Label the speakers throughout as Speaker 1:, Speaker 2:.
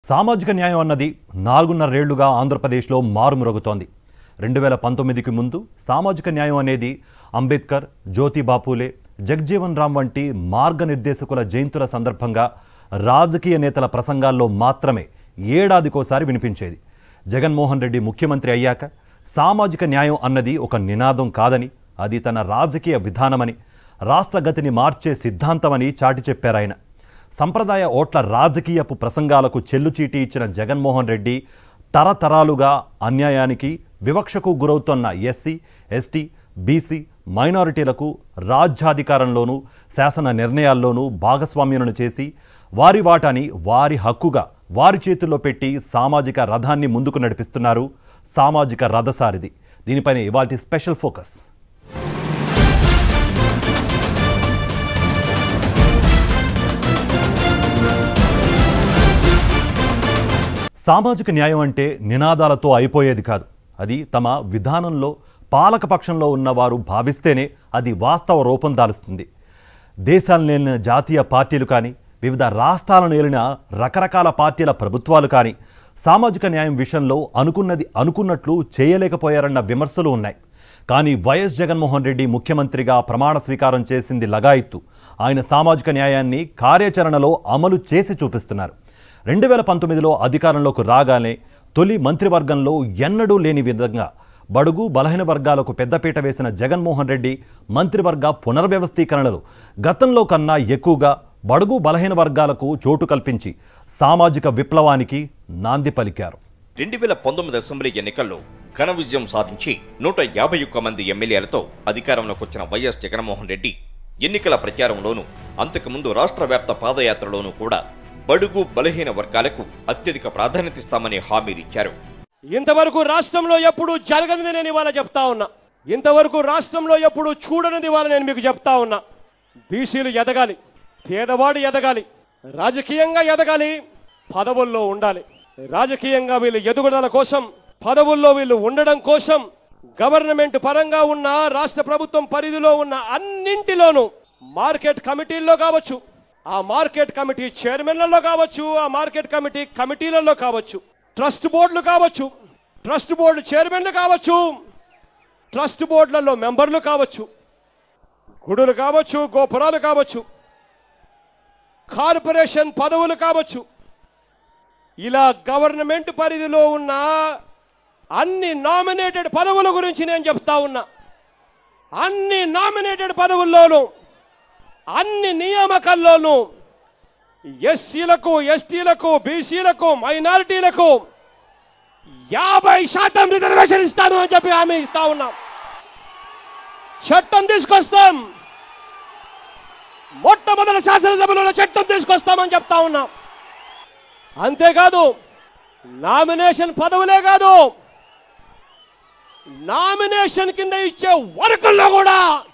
Speaker 1: సామాజిక న్యాయం అన్నది 4.5 ఏళ్లుగా ఆంధ్రప్రదేశ్లో మారుమ్రోగుతోంది. 2019కి ముందు సామాజిక న్యాయం అనేది అంబేద్కర్, జ్యోతిబాపులే, జగజీవన్ రామ్ వంటి మార్గనిర్దేశకుల జయంతుల సందర్భంగా రాజకీయ నేతల ప్రసంగాల్లో మాత్రమే ఏడాదికోసారి వినిపించేది. జగన్మోహన్ రెడ్డి ముఖ్యమంత్రి అయ్యాక సామాజిక న్యాయం అన్నది ఒక నినాదం కాదని, అది తన రాజకీయ విధానమని, రాష్ట్ర గతిని మార్చే సిద్ధాంతమని చాటి చెప్పారాయన. సంప్రదాయ ఓట్ల రాజకీయపు ప్రసంగాలకు చెల్లుచీటి ఇచ్చిన జగన్మోహన్ రెడ్డి తరతరాలుగా అన్యాయానికి, వివక్షకు గురవుతున్న ఎస్సీ, ఎస్టీ, బీసీ, మైనారిటీలకు రాజ్యాధికారంలోనూ శాసన నిర్ణయాల్లోనూ భాగస్వామ్యులను చేసి వారి వాటాని వారి హక్కుగా వారి చేతుల్లో పెట్టి సామాజిక రథాన్ని ముందుకు నడిపిస్తున్నారు. సామాజిక రథసారిది. దీనిపైన ఇవాల్టి స్పెషల్ ఫోకస్. సామాజిక న్యాయం అంటే నినాదాలతో అయిపోయేది కాదు. అది తమ విధానంలో పాలకపక్షంలో ఉన్నవారు భావిస్తేనే అది వాస్తవ రూపం దాలుస్తుంది. దేశాలను ఏలిన జాతీయ పార్టీలు కానీ, వివిధ రాష్ట్రాలను ఏలిన రకరకాల పార్టీల ప్రభుత్వాలు కానీ సామాజిక న్యాయం విషయంలో అనుకున్నది అనుకున్నట్లు చేయలేకపోయారన్న విమర్శలు ఉన్నాయి. కానీ వైఎస్ జగన్మోహన్ రెడ్డి ముఖ్యమంత్రిగా ప్రమాణ స్వీకారం చేసింది లగాయత్తు. ఆయన సామాజిక న్యాయాన్ని కార్యాచరణలో అమలు చేసి చూపిస్తున్నారు. 2019లో అధికారంలోకి రాగానే తొలి మంత్రివర్గంలో ఎన్నడూ లేని విధంగా బడుగు బలహీన వర్గాలకు పెద్దపీట వేసిన జగన్మోహన్ రెడ్డి మంత్రివర్గ పునర్వ్యవస్థీకరణలో గతంలో కన్నా ఎక్కువగా బడుగు బలహీన వర్గాలకు చోటు కల్పించి సామాజిక విప్లవానికి నాంది పలికారు.
Speaker 2: 2019 అసెంబ్లీ ఎన్నికల్లో ఘన విజయం సాధించి 151 మంది ఎమ్మెల్యేలతో అధికారంలోకి వచ్చిన వైఎస్ జగన్మోహన్ రెడ్డి ఎన్నికల ప్రచారంలోనూ, అంతకుముందు రాష్ట్ర వ్యాప్త పాదయాత్రలోనూ కూడా బడుగు బలహీన వర్గాలకు అత్యధిక ప్రాధాన్యత ఇస్తామని హామీలిచ్చారు.
Speaker 3: ఇంతవరకు రాష్ట్రంలో ఎప్పుడు జరగనిది నేను ఇవాళ చెప్తా ఉన్నా. ఇంతవరకు రాష్ట్రంలో ఎప్పుడు చూడనిది ఇవాళ నేను మీకు చెప్తా ఉన్నా. బీసీలు ఎదగాలి, పేదవాడు ఎదగాలి, రాజకీయంగా ఎదగాలి, పదవుల్లో ఉండాలి. రాజకీయంగా వీళ్ళు ఎదుగుదల కోసం, పదవుల్లో వీళ్ళు ఉండడం కోసం గవర్నమెంట్ పరంగా ఉన్న, రాష్ట్ర ప్రభుత్వం పరిధిలో ఉన్న అన్నింటిలోనూ మార్కెట్ కమిటీల్లో కావచ్చు, ఆ మార్కెట్ కమిటీ చైర్మన్లలో కావచ్చు, ఆ మార్కెట్ కమిటీ కమిటీలలో కావచ్చు, ట్రస్ట్ బోర్డులు కావచ్చు, ట్రస్ట్ బోర్డు చైర్మన్లు కావచ్చు, ట్రస్ట్ బోర్డులలో మెంబర్లు కావచ్చు, గుడులు కావచ్చు, గోపురాలు కావచ్చు, కార్పొరేషన్ పదవులు కావచ్చు, ఇలా గవర్నమెంట్ పరిధిలో ఉన్న అన్ని నామినేటెడ్ పదవుల గురించి నేను చెప్తా ఉన్నా. అన్ని నామినేటెడ్ పదవుల్లోనూ, అన్ని నియామకాల్లోనూ ఎస్సీలకు, ఎస్టీలకు, బీసీలకు, మైనారిటీలకు 50% రిజర్వేషన్ ఇస్తాను అని చెప్పి హామీ ఇస్తా ఉన్నాం. చట్టం తీసుకొస్తాం, మొట్టమొదటి శాసనసభలో చట్టం తీసుకొస్తామని చెప్తా ఉన్నాం. అంతేకాదు, నామినేషన్ పదవులే కాదు, నామినేషన్ కింద ఇచ్చే వర్కుల్లో కూడా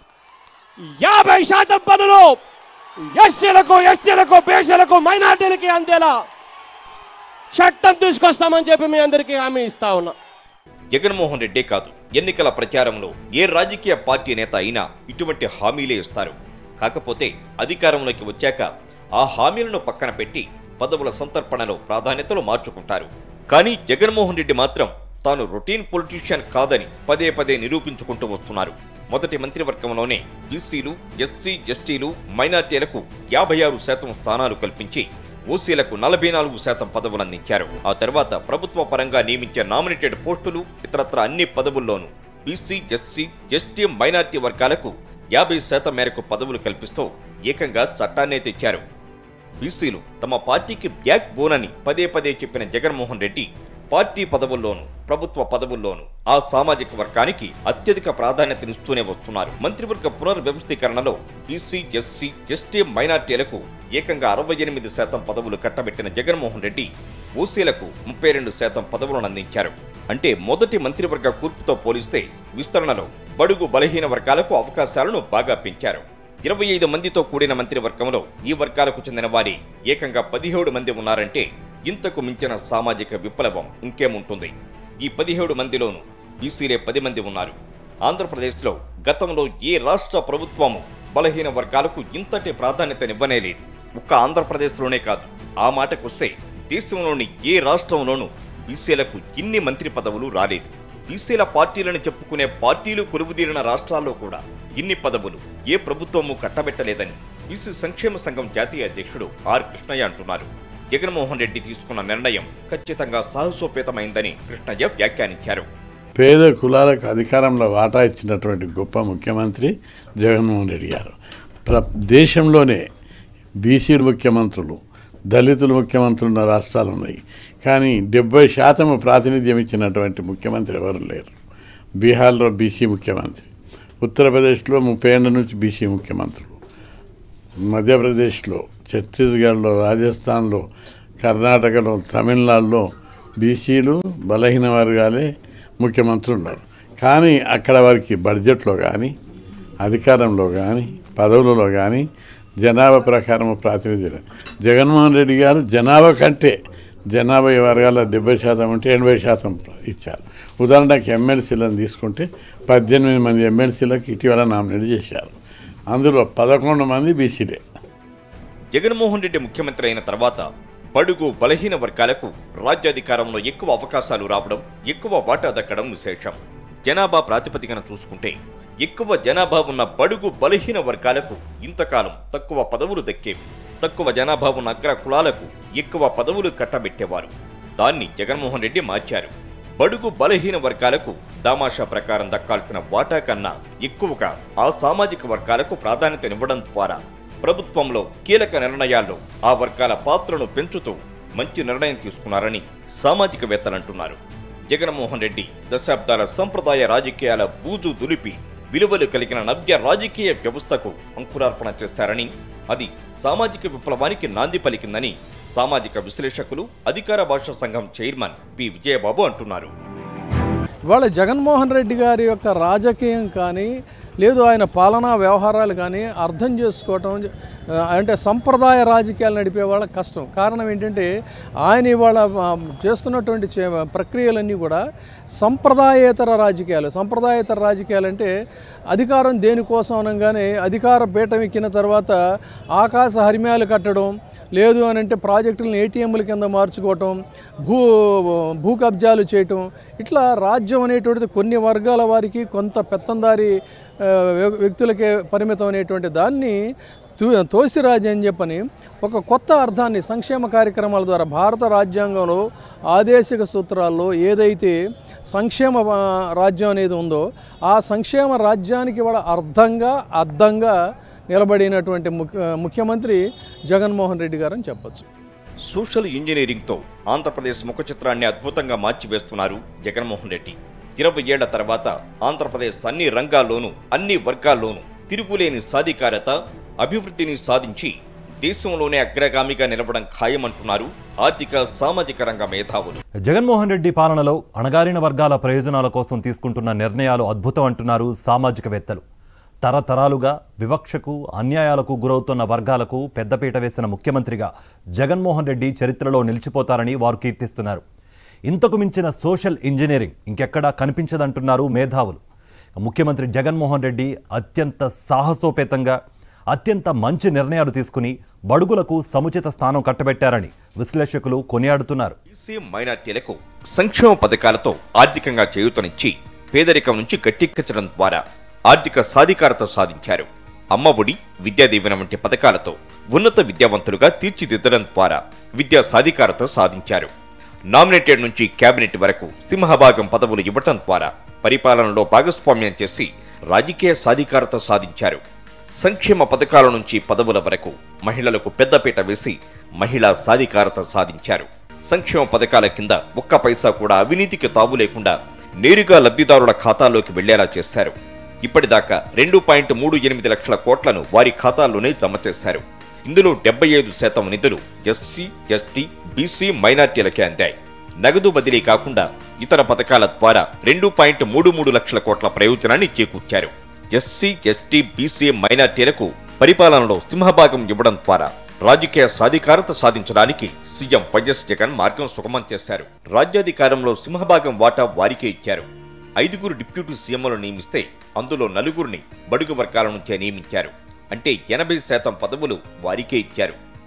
Speaker 3: 50% పదవులు ఎస్సీలకు, ఎస్టీలకు, బీసీలకు, మైనార్టీలకి అందేలా చట్టం తీసుకొస్తామని చెప్పి మీ అందరికీ హామీ ఇస్తా ఉన్నా.
Speaker 2: జగన్మోహన్ రెడ్డే కాదు, ఎన్నికల ప్రచారంలో ఏ రాజకీయ పార్టీ నేత అయినా ఇటువంటి హామీలే ఇస్తారు. కాకపోతే అధికారంలోకి వచ్చాక ఆ హామీలను పక్కన పెట్టి పదవుల సంతర్పణలో ప్రాధాన్యతలు మార్చుకుంటారు. కానీ జగన్మోహన్ రెడ్డి మాత్రం తాను రొటీన్ పొలిటీషియన్ కాదని పదే పదే నిరూపించుకుంటూ వస్తున్నారు. మొదటి మంత్రివర్గంలోనే బీసీలు, ఎస్సీ, ఎస్టీలు, మైనార్టీలకు 56% స్థానాలు కల్పించి ఓసీలకు 44% పదవులు అందించారు. ఆ తర్వాత ప్రభుత్వ పరంగా నియమించే నామినేటెడ్ పోస్టులు, ఇతరత్ర అన్ని పదవుల్లోనూ బీసీ, ఎస్సీ, ఎస్టీ, మైనార్టీ వర్గాలకు 50% మేరకు పదవులు కల్పిస్తూ ఏకంగా చట్టాన్నే తెచ్చారు. బీసీలు తమ పార్టీకి బ్యాక్ బోన్ అని పదే పదే చెప్పిన జగన్మోహన్ రెడ్డి పార్టీ పదవుల్లోనూ, ప్రభుత్వ పదవుల్లోనూ ఆ సామాజిక వర్గానికి అత్యధిక ప్రాధాన్యతనిస్తూనే వస్తున్నారు. మంత్రివర్గ పునర్వ్యవస్థీకరణలో బీసీ, ఎస్సీ, ఎస్టీ, మైనార్టీలకు ఏకంగా 68% పదవులు కట్టబెట్టిన జగన్మోహన్ రెడ్డి ఓసీలకు 32% పదవులను అందించారు. అంటే మొదటి మంత్రివర్గ కూర్పుతో పోలిస్తే విస్తరణలో బడుగు బలహీన వర్గాలకు అవకాశాలను బాగా పెంచారు. 25 మందితో కూడిన మంత్రివర్గంలో ఈ వర్గాలకు చెందిన వారి ఏకంగా 17 మంది ఉన్నారంటే ఇంతకు మించిన సామాజిక విప్లవం ఇంకేముంటుంది. ఈ 17 మందిలోనూ బీసీలే 10 మంది ఉన్నారు. ఆంధ్రప్రదేశ్లో గతంలో ఏ రాష్ట్ర ప్రభుత్వము బలహీన వర్గాలకు ఇంతటి ప్రాధాన్యతనివ్వనే లేదు. ఒక్క ఆంధ్రప్రదేశ్లోనే కాదు, ఆ మాటకొస్తే దేశంలోని ఏ రాష్ట్రంలోనూ బీసీలకు ఇన్ని మంత్రి పదవులు రాలేదు. బీసీల పార్టీలను చెప్పుకునే పార్టీలు కొలువుదీరిన రాష్ట్రాల్లో కూడా ఇన్ని పదవులు ఏ ప్రభుత్వము కట్టబెట్టలేదని బీసీ సంక్షేమ సంఘం జాతీయ అధ్యక్షుడు ఆర్ కృష్ణయ్య అంటున్నారు. జగన్మోహన్ రెడ్డి తీసుకున్న నిర్ణయం ఖచ్చితంగా సాహసోపేతమైందని కృష్ణయ్య వ్యాఖ్యానించారు.
Speaker 4: పేద కులాలకు అధికారంలో వాటా ఇచ్చినటువంటి గొప్ప ముఖ్యమంత్రి జగన్మోహన్ రెడ్డి గారు. దేశంలోనే బీసీ ముఖ్యమంత్రులు, దళితుల ముఖ్యమంత్రులు ఉన్న రాష్ట్రాలు ఉన్నాయి. కానీ 70% ప్రాతినిధ్యం ఇచ్చినటువంటి ముఖ్యమంత్రి ఎవరు లేరు. బీహార్లో బీసీ ముఖ్యమంత్రి, ఉత్తరప్రదేశ్లో 30 ఏళ్ల నుంచి బీసీ ముఖ్యమంత్రులు, మధ్యప్రదేశ్లో, ఛత్తీస్గఢ్లో, రాజస్థాన్లో, కర్ణాటకలో, తమిళనాడులో బీసీలు బలహీన వర్గాలే ముఖ్యమంత్రులు ఉన్నారు. కానీ అక్కడ వారికి బడ్జెట్లో కానీ, అధికారంలో కానీ, పదవులలో కానీ జనాభా ప్రకారం ప్రాతినిధ్యం. జగన్మోహన్ రెడ్డి గారు జనాభా కంటే జనాభా వర్గాల 70% ఉంటే 80% ఇచ్చారు. ఉదాహరణకు ఎమ్మెల్సీలను తీసుకుంటే 18 మంది ఎమ్మెల్సీలకు ఇటీవల నామినేట్ చేశారు. అందులో 11 మంది బీసీలే.
Speaker 2: జగన్మోహన్ రెడ్డి ముఖ్యమంత్రి అయిన తర్వాత బడుగు బలహీన వర్గాలకు రాజ్యాధికారంలో ఎక్కువ అవకాశాలు రావడం, ఎక్కువ వాటా దక్కడం విశేషం. జనాభా ప్రాతిపదికన చూసుకుంటే ఎక్కువ జనాభా ఉన్న బడుగు బలహీన వర్గాలకు ఇంతకాలం తక్కువ పదవులు దక్కేవి. తక్కువ జనాభా ఉన్న అగ్ర కులాలకు ఎక్కువ పదవులు కట్టబెట్టేవారు. దాన్ని జగన్మోహన్ రెడ్డి మార్చారు. బడుగు బలహీన వర్గాలకు దామాషా ప్రకారం దక్కాల్సిన వాటా కన్నా ఎక్కువగా ఆ సామాజిక వర్గాలకు ప్రాధాన్యతనివ్వడం ద్వారా ప్రభుత్వంలో కీలక నిర్ణయాల్లో ఆ వర్గాల పాత్రను పెంచుతూ మంచి నిర్ణయం తీసుకున్నారని సామాజికవేత్తలంటున్నారు. జగన్మోహన్ రెడ్డి దశాబ్దాల సంప్రదాయ రాజకీయాల బూజు దులిపి విలువలు కలిగిన నవ్య రాజకీయ వ్యవస్థకు అంకురార్పణ చేశారని, అది సామాజిక విప్లవానికి నాంది పలికిందని సామాజిక విశ్లేషకులు, అధికార భాషా సంఘం చైర్మన్ పి విజయబాబు అంటున్నారు.
Speaker 5: ఇవాళ జగన్మోహన్ రెడ్డి గారి యొక్క రాజకీయం కానీ లేదు ఆయన పాలనా వ్యవహారాలు కానీ అర్థం చేసుకోవటం అంటే సంప్రదాయ రాజకీయాలు నడిపే వాళ్ళకి కష్టం. కారణం ఏంటంటే ఆయన ఇవాళ చేస్తున్నటువంటి ప్రక్రియలన్నీ కూడా సంప్రదాయేతర రాజకీయాలు. సంప్రదాయేతర రాజకీయాలు అంటే అధికారం దేనికోసం అనగానే అధికార పీఠం ఎక్కిన తర్వాత ఆకాశ హరిమ్యాలు కట్టడం, లేదు అని అంటే ప్రాజెక్టులను ఏటీఎంల కింద మార్చుకోవటం, భూ కబ్జాలు చేయటం, ఇట్లా రాజ్యం అనేటువంటిది కొన్ని వర్గాల వారికి, కొంత పెత్తందారి వ్యక్తులకే పరిమితం అనేటువంటి దాన్ని తోసిరాజు అని చెప్పని ఒక కొత్త అర్థాన్ని సంక్షేమ కార్యక్రమాల ద్వారా భారత రాజ్యాంగంలో ఆదేశిక సూత్రాల్లో ఏదైతే సంక్షేమ రాజ్యం అనేది ఉందో ఆ సంక్షేమ రాజ్యానికి వాళ్ళ అర్థంగా నిలబడినటువంటి ముఖ్యమంత్రి జగన్మోహన్ రెడ్డి గారు అని చెప్పచ్చు.
Speaker 2: సోషల్ ఇంజనీరింగ్తో ఆంధ్రప్రదేశ్ ముఖ చిత్రాన్ని అద్భుతంగా మార్చివేస్తున్నారు జగన్మోహన్ రెడ్డి. 20 ఏళ్ల తర్వాత ఆంధ్రప్రదేశ్ అన్ని రంగాల్లోనూ, అన్ని వర్గాల్లోనూ తిరుగులేని సాధికారత, అభివృద్ధిని సాధించి దేశంలోనే అగ్రగామిగా నిలవడం ఖాయమంటున్నారు ఆర్థిక సామాజిక రంగ మేధావులు.
Speaker 1: జగన్మోహన్ రెడ్డి పాలనలో అణగారిన వర్గాల ప్రయోజనాల కోసం తీసుకుంటున్న నిర్ణయాలు అద్భుతం అంటున్నారు సామాజికవేత్తలు. తరతరాలుగా వివక్షకు, అన్యాయాలకు గురవుతున్న వర్గాలకు పెద్దపీట వేసిన ముఖ్యమంత్రిగా జగన్మోహన్ రెడ్డి చరిత్రలో నిలిచిపోతారని వారు కీర్తిస్తున్నారు. ఇంతకు మించిన సోషల్ ఇంజనీరింగ్ ఇంకెక్కడా కనిపించదంటున్నారు మేధావులు. ముఖ్యమంత్రి జగన్మోహన్ రెడ్డి అత్యంత సాహసోపేతంగా, అత్యంత మంచి నిర్ణయాలు తీసుకుని బడుగులకు సముచిత స్థానం కట్టబెట్టారని విశ్లేషకులు కొనియాడుతున్నారు.
Speaker 2: బీసీ మైనార్టీలకు సంక్షేమ పథకాలతో ఆర్థికంగా చేయూతనిచ్చి పేదరికం నుంచి గట్టెక్కించడం ద్వారా ఆర్థిక సాధికారత సాధించారు. అమ్మఒడి, విద్యాదీవెన వంటి పథకాలతో ఉన్నత విద్యావంతులుగా తీర్చిదిద్దడం ద్వారా విద్యా సాధికారత సాధించారు. నామినేటెడ్ నుంచి కేబినెట్ వరకు సింహభాగం పదవులు ఇవ్వటం ద్వారా పరిపాలనలో భాగస్వామ్యం చేసి రాజకీయ సాధికారత సాధించారు. సంక్షేమ పథకాల నుంచి పదవుల వరకు మహిళలకు పెద్దపీట వేసి మహిళా సాధికారత సాధించారు. సంక్షేమ పథకాల కింద ఒక్క పైసా కూడా అవినీతికి తావు లేకుండా నేరుగా లబ్ధిదారుల ఖాతాల్లోకి వెళ్లేలా చేశారు. ఇప్పటిదాకా 2.38 లక్షల కోట్లను వారి ఖాతాల్లోనే జమ చేశారు. ఇందులో 75% నిధులు ఎస్సీ, ఎస్టీ, బీసీ మైనార్టీలకే అందాయి. నగదు బదిలీ కాకుండా ఇతర పథకాల ద్వారా 2.33 లక్షల కోట్ల ప్రయోజనాన్ని చేకూర్చారు. ఎస్సీ, ఎస్టీ, బీసీ మైనార్టీలకు పరిపాలనలో సింహభాగం ఇవ్వడం ద్వారా రాజకీయ సాధికారత సాధించడానికి సీఎం వైఎస్ జగన్ మార్గం సుగమం చేశారు. రాజ్యాధికారంలో సింహభాగం వాటా వారికే ఇచ్చారు. 5 డిప్యూటీ సీఎంలను నియమిస్తే అందులో 4 బడుగు వర్గాల నుంచే నియమించారు. అంటే 80% పదవులు వారికే ఇచ్చారు.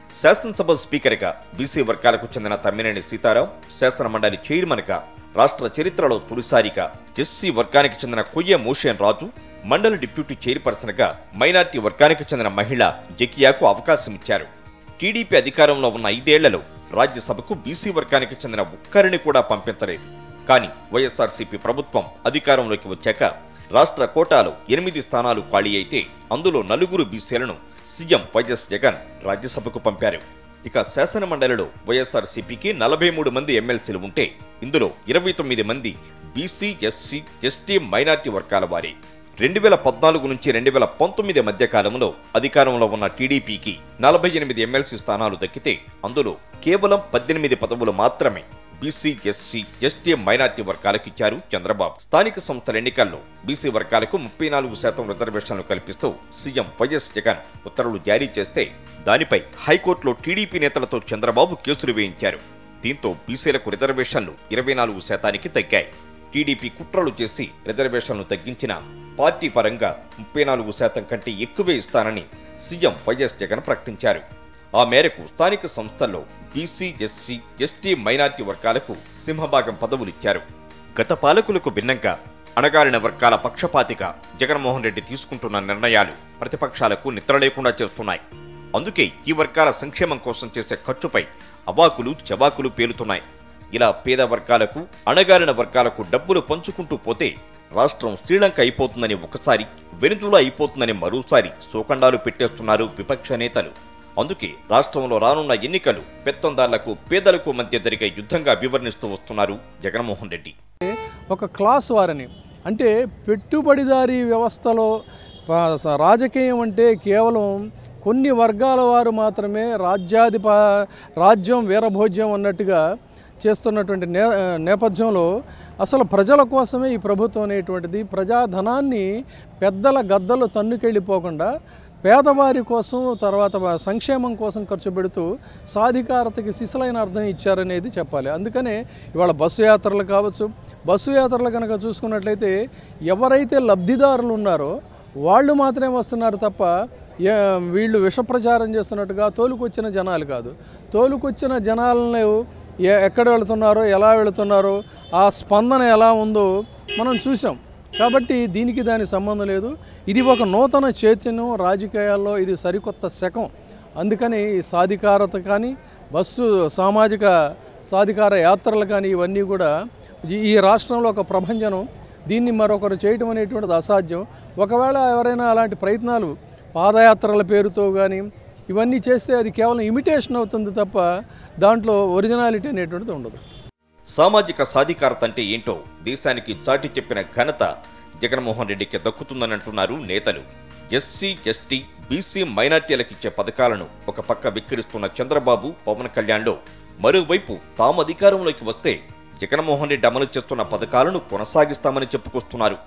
Speaker 2: శాసనసభ స్పీకర్గా బీసీ వర్గాలకు చెందిన తమ్మినేని సీతారాం, శాసనమండలి చైర్మన్గా రాష్ట్ర చరిత్రలో తొలిసారిగా ఎస్సీ వర్గానికి చెందిన కొయ్య మోషన్ రాజు, మండలి డిప్యూటీ చైర్పర్సన్గా మైనార్టీ వర్గానికి చెందిన మహిళ జకియాకు అవకాశం ఇచ్చారు. టీడీపీ అధికారంలో ఉన్న 5 ఏళ్లలో రాజ్యసభకు బీసీ వర్గానికి చెందిన ఒక్కరిని కూడా పంపించలేదు. కానీ వైఎస్ఆర్సీపీ ప్రభుత్వం అధికారంలోకి వచ్చాక రాష్ట్ర కోటాలో 8 స్థానాలు ఖాళీ అయితే అందులో 4 బీసీలను సీఎం వైఎస్ జగన్ రాజ్యసభకు పంపారు. ఇక శాసనమండలిలో వైఎస్ఆర్సీపీకి 43 మంది ఎమ్మెల్సీలు ఉంటే ఇందులో 29 మంది బీసీ, ఎస్సీ, ఎస్టీ, మైనార్టీ వర్గాల వారే. 2014 నుంచి 2019 మధ్య కాలంలో అధికారంలో ఉన్న టీడీపీకి 48 ఎమ్మెల్సీ స్థానాలు దక్కితే అందులో కేవలం 18 పదవులు మాత్రమే బీసీ, ఎస్సీ, ఎస్టీ, మైనార్టీ వర్గాలకు ఇచ్చారు చంద్రబాబు. స్థానిక సంస్థల ఎన్నికల్లో బీసీ వర్గాలకు 34% రిజర్వేషన్లు కల్పిస్తూ సీఎం వైఎస్ జగన్ ఉత్తర్వులు జారీ చేస్తే దానిపై హైకోర్టులో టీడీపీ నేతలతో చంద్రబాబు కేసులు వేయించారు. దీంతో బీసీలకు రిజర్వేషన్లు 24% తగ్గాయి. టీడీపీ కుట్రలు చేసి రిజర్వేషన్లు తగ్గించిన పార్టీ పరంగా 34% కంటే ఎక్కువే ఇస్తానని సీఎం వైఎస్ జగన్ ప్రకటించారు. ఆ మేరకు స్థానిక సంస్థల్లో బీసీ, ఎస్సీ, ఎస్టీ, మైనార్టీ వర్గాలకు సింహభాగం పదవులిచ్చారు. గత పాలకులకు భిన్నంగా అణగారిన వర్గాల పక్షపాతిగా జగన్మోహన్ రెడ్డి తీసుకుంటున్న నిర్ణయాలు ప్రతిపక్షాలకు నిద్రలేకుండా చేస్తున్నాయి. అందుకే ఈ వర్గాల సంక్షేమం కోసం చేసే ఖర్చుపై అవాకులు చవాకులు పేలుతున్నాయి. ఇలా పేద వర్గాలకు, అణగారిన వర్గాలకు డబ్బులు పంచుకుంటూ పోతే రాష్ట్రం శ్రీలంక అయిపోతుందని ఒకసారి, వెనుజులా అయిపోతుందని మరోసారి శోకండాలు పెట్టేస్తున్నారు విపక్ష నేతలు. అందుకే రాష్ట్రంలో రానున్న ఎన్నికలు పెత్తందార్లకు, పేదలకు మధ్య జరిగే యుద్ధంగా అభివర్ణిస్తూ వస్తున్నారు జగన్మోహన్ రెడ్డి.
Speaker 5: ఒక క్లాస్ వారని, అంటే పెట్టుబడిదారీ వ్యవస్థలో రాజకీయం అంటే కేవలం కొన్ని వర్గాల వారు మాత్రమే రాజ్యం వీరభోజ్యం అన్నట్టుగా చేస్తున్నటువంటి నేపథ్యంలో అసలు ప్రజల కోసమే ఈ ప్రభుత్వం అనేటువంటిది ప్రజాధనాన్ని పెద్దల గద్దలు తన్నుకెళ్ళిపోకుండా పేదవారి కోసం, తర్వాత సంక్షేమం కోసం ఖర్చు పెడుతూ సాధికారతకి సిసలైన అర్థం ఇచ్చారనేది చెప్పాలి. అందుకనే ఇవాళ బస్సు యాత్రలు కావచ్చు, బస్సు యాత్రలు కనుక చూసుకున్నట్లయితే ఎవరైతే లబ్ధిదారులు ఉన్నారో వాళ్ళు మాత్రమే వస్తున్నారు తప్ప వీళ్ళు విషప్రచారం చేస్తున్నట్టుగా తోలుకొచ్చిన జనాలు కాదు. తోలుకొచ్చిన జనాలను ఎక్కడ వెళుతున్నారో, ఎలా వెళుతున్నారో, ఆ స్పందన ఎలా ఉందో మనం చూసాం. కాబట్టి దీనికి దానికి సంబంధం లేదు. ఇది ఒక నూతన చైతన్యం రాజకీయాల్లో, ఇది సరికొత్త శకం. అందుకని సాధికారత కానీ, బస్సు సామాజిక సాధికార యాత్రలు కానీ ఇవన్నీ కూడా ఈ రాష్ట్రంలో ఒక ప్రభంజనం. దీన్ని మరొకరు చేయటం అనేటువంటిది అసాధ్యం. ఒకవేళ ఎవరైనా అలాంటి ప్రయత్నాలు పాదయాత్రల పేరుతో కానీ ఇవన్నీ చేస్తే అది కేవలం ఇమిటేషన్ అవుతుంది తప్ప దాంట్లో ఒరిజినాలిటీ అనేటువంటిది ఉండదు.
Speaker 2: సామాజిక సాధికారత అంటే ఏంటో దేశానికి చాటి చెప్పిన ఘనత జగన్మోహన్ రెడ్డికి దక్కుతుందని అంటున్నారు నేతలు. ఎస్సీ, ఎస్టీ, బీసీ, మైనార్టీలకిచ్చే పథకాలను ఒక పక్క విక్కిరిస్తున్న చంద్రబాబు, పవన్ కళ్యాణ్లో మరోవైపు తాము అధికారంలోకి వస్తే జగన్మోహన్ రెడ్డి అమలు చేస్తున్న పథకాలను కొనసాగిస్తామని చెప్పుకొస్తున్నారు.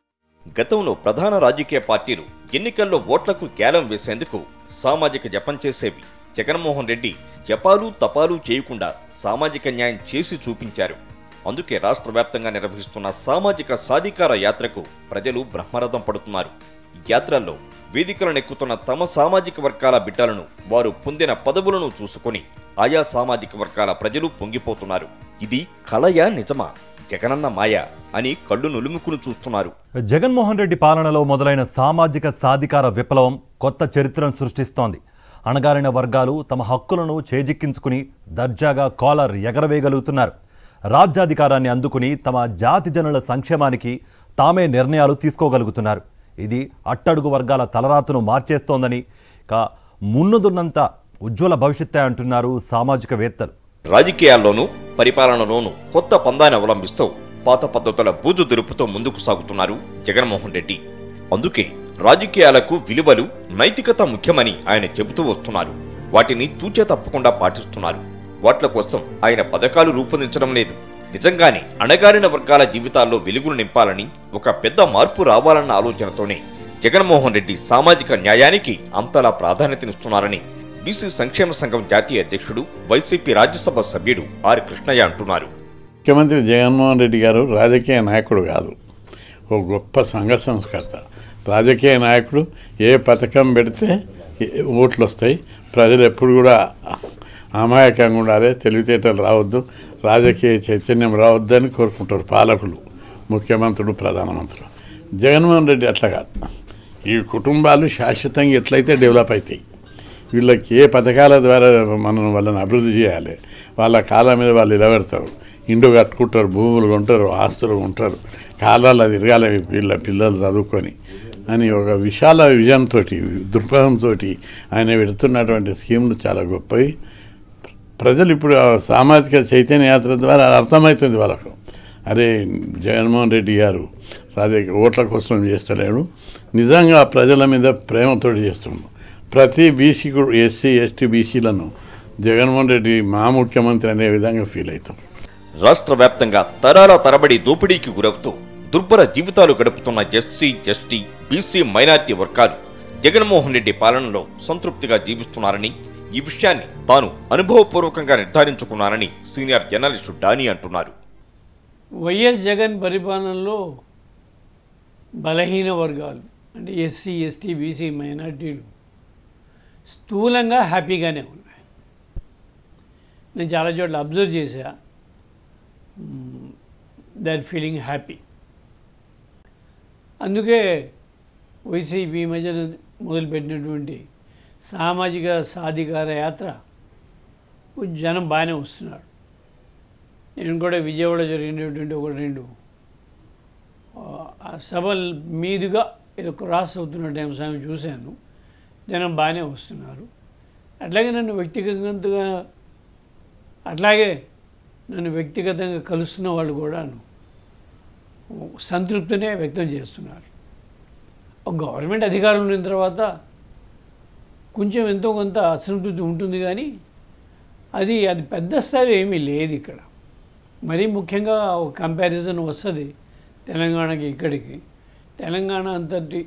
Speaker 2: గతంలో ప్రధాన రాజకీయ పార్టీలు ఎన్నికల్లో ఓట్లకు గేలం వేసేందుకు సామాజిక జపం చేసేవి. జగన్మోహన్ రెడ్డి జపాలు తపాలు చేయకుండా సామాజిక న్యాయం చేసి చూపించారు. అందుకే రాష్ట్ర వ్యాప్తంగా నిర్వహిస్తున్న సామాజిక సాధికార యాత్రకు ప్రజలు బ్రహ్మరథం పడుతున్నారు. యాత్రల్లో వేదికలను ఎక్కుతున్న తమ సామాజిక వర్గాల బిడ్డలను, వారు పొందిన పదవులను చూసుకొని ఆయా సామాజిక వర్గాల ప్రజలు పొంగిపోతున్నారు. ఇది కళయా నిజమా, జగనన్న మాయ అని కళ్ళు నులుముకుని చూస్తున్నారు.
Speaker 1: జగన్మోహన్ రెడ్డి పాలనలో మొదలైన సామాజిక సాధికార విప్లవం కొత్త చరిత్రను సృష్టిస్తోంది. అణగారిన వర్గాలు తమ హక్కులను చేజిక్కించుకుని దర్జాగా కాలర్ ఎగరవేయగలుగుతున్నారు. రాజ్యాధికారాన్ని అందుకుని తమ జాతి జనుల సంక్షేమానికి తామే నిర్ణయాలు తీసుకోగలుగుతున్నారు. ఇది అట్టడుగు వర్గాల తలరాతును మార్చేస్తోందని, మున్నుదున్నంత ఉజ్వల భవిష్యత్తే అంటున్నారు సామాజికవేత్తలు.
Speaker 2: రాజకీయాల్లోనూ పరిపాలనలోనూ కొత్త పందాన్ని అవలంబిస్తూ పాత పద్ధతుల బూజు దురుపుతో ముందుకు సాగుతున్నారు జగన్మోహన్ రెడ్డి. అందుకే రాజకీయాలకు విలువలు, నైతికత ముఖ్యమని ఆయన చెబుతూ వస్తున్నారు. వాటిని తూచే తప్పకుండా పాటిస్తున్నారు. వాట్ల కోసం ఆయన పథకాలు రూపొందించడం లేదు. నిజంగానే అణగారిన వర్గాల జీవితాల్లో వెలుగును నింపాలని, ఒక పెద్ద మార్పు రావాలన్న ఆలోచనతోనే జగన్మోహన్ రెడ్డి సామాజిక న్యాయానికి అంతలా ప్రాధాన్యతనిస్తున్నారని బీసీ సంక్షేమ సంఘం జాతీయ అధ్యక్షుడు, వైసీపీ రాజ్యసభ సభ్యుడు ఆర్ కృష్ణయ్య అంటున్నారు.
Speaker 4: ముఖ్యమంత్రి జగన్మోహన్ రెడ్డి గారు రాజకీయ నాయకుడు కాదు, ఓ గొప్ప సంఘ సంస్కర్త. రాజకీయ నాయకుడు ఏ పథకం పెడితే ఓట్లు వస్తాయి, ప్రజలు ఎప్పుడు కూడా అమాయకంగా ఉండాలి, తెలివితేటలు రావద్దు, రాజకీయ చైతన్యం రావద్దు అని కోరుకుంటారు పాలకులు, ముఖ్యమంత్రులు, ప్రధానమంత్రులు. జగన్మోహన్ రెడ్డి అట్లా కాదు. ఈ కుటుంబాలు శాశ్వతంగా ఎట్లయితే డెవలప్ అవుతాయి, వీళ్ళకి ఏ పథకాల ద్వారా మనం వాళ్ళని అభివృద్ధి చేయాలి, వాళ్ళ కాళ్ళ మీద వాళ్ళు నిలబెడతారు, ఇండ్లు కట్టుకుంటారు, భూములు కొంటారు, ఆస్తులు ఉంటారు, కాలాలు తిరగాలి వీళ్ళ పిల్లలు చదువుకొని అని ఒక విశాల విజన్ తోటి, దృక్పథంతో ఆయన పెడుతున్నటువంటి స్కీములు చాలా గొప్పవి. ప్రజలు ఇప్పుడు సామాజిక చైతన్య యాత్ర ద్వారా అర్థమవుతుంది వాళ్ళకు, అరే జగన్మోహన్ రెడ్డి గారు రాజకీయ ఓట్ల కోసం చేస్తలేడు, నిజంగా ప్రజల మీద ప్రేమతో చేస్తున్నాడు. ప్రతి బీసీ ఎస్సీ ఎస్టీ బీసీలను జగన్మోహన్ రెడ్డి మా ముఖ్యమంత్రి అనే విధంగా ఫీల్ అవుతాం.
Speaker 2: రాష్ట్ర వ్యాప్తంగా తరాల తరబడి దోపిడీకి గురవుతూ దుర్భర జీవితాలు గడుపుతున్న ఎస్సీ ఎస్టీ బీసీ మైనార్టీ వర్గాలు జగన్మోహన్ రెడ్డి పాలనలో సంతృప్తిగా జీవిస్తున్నారని, ఈ విషయాన్ని తాను అనుభవపూర్వకంగా నిర్ధారించుకున్నానని సీనియర్ జర్నలిస్టు డానీ అంటున్నారు.
Speaker 6: వైఎస్ జగన్ పరిపాలనలో బలహీన వర్గాలు అంటే ఎస్సీ ఎస్టీ బీసీ మైనార్టీలు స్థూలంగా హ్యాపీగానే ఉన్నాయి. నేను చాలా చోట్ల అబ్జర్వ్ చేశా, దే ఆర్ ఫీలింగ్ హ్యాపీ. అందుకే వైసీపీ మధ్యన మొదలుపెట్టినటువంటి సామాజిక సాధికార యాత్ర జనం బాగానే వస్తున్నారు. నేను కూడా విజయవాడ జరిగినటువంటి ఒక రెండు సభల మీదుగా ఏదో క్రాస్ అవుతున్న టైం సమయం చూశాను. జనం బాగానే వస్తున్నారు. అట్లాగే నన్ను వ్యక్తిగతంగా కలుస్తున్న వాళ్ళు కూడా సంతృప్తినే వ్యక్తం చేస్తున్నారు. ఒక గవర్నమెంట్ అధికారం ఉన్న తర్వాత కొంచెం ఎంతో కొంత అసంతృప్తి ఉంటుంది, కానీ అది పెద్ద స్థాయిలో ఏమీ లేదు ఇక్కడ. మరీ ముఖ్యంగా ఒక కంపారిజన్ వస్తుంది తెలంగాణకి ఇక్కడికి. తెలంగాణ అంతటి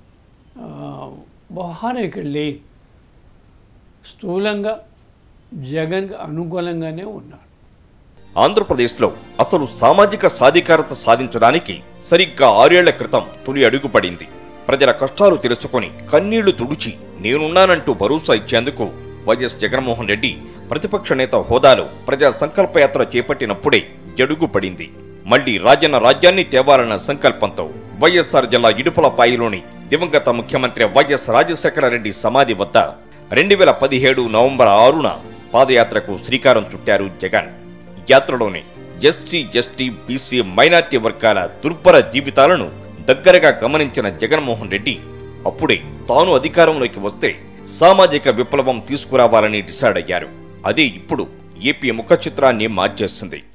Speaker 6: బహానే ఇక్కడ లేదు. స్థూలంగా జగన్కి అనుకూలంగానే ఉన్నారు.
Speaker 2: ఆంధ్రప్రదేశ్లో అసలు సామాజిక సాధికారత సాధించడానికి సరిగ్గా 6 ఏళ్ల క్రితం తొలి అడుగు పడింది. ప్రజల కష్టాలు తెలుసుకొని కన్నీళ్లు తుడిచి నేనున్నానంటూ భరోసా ఇచ్చేందుకు వైఎస్ జగన్మోహన్ రెడ్డి ప్రతిపక్ష నేత హోదాలో ప్రజా సంకల్పయాత్ర చేపట్టినప్పుడే జడుగు పడింది. మళ్లీ రాజన్న రాజ్యాన్ని తేవాలన్న సంకల్పంతో వైఎస్ఆర్ జిల్లా ఇడుపులపాయలోని దివంగత ముఖ్యమంత్రి వైఎస్ రాజశేఖర రెడ్డి సమాధి వద్ద 2017 నవంబర్ 6న పాదయాత్రకు శ్రీకారం చుట్టారు జగన్. యాత్రలోనే ఎస్సీ ఎస్టీ బీసీ మైనార్టీ వర్గాల దుర్భర జీవితాలను దగ్గరగా గమనించిన జగన్మోహన్ రెడ్డి అప్పుడే తాను అధికారంలోకి వస్తే సామాజిక విప్లవం తీసుకురావాలని డిసైడ్ అయ్యారు. అదే ఇప్పుడు ఏపీ ముఖ చిత్రాన్ని మార్చేస్తుంది.